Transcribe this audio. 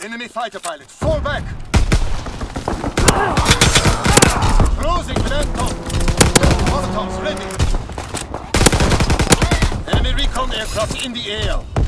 Enemy fighter pilot, fall back! Closing with Anton! Molotovs ready! Enemy recon aircraft in the air!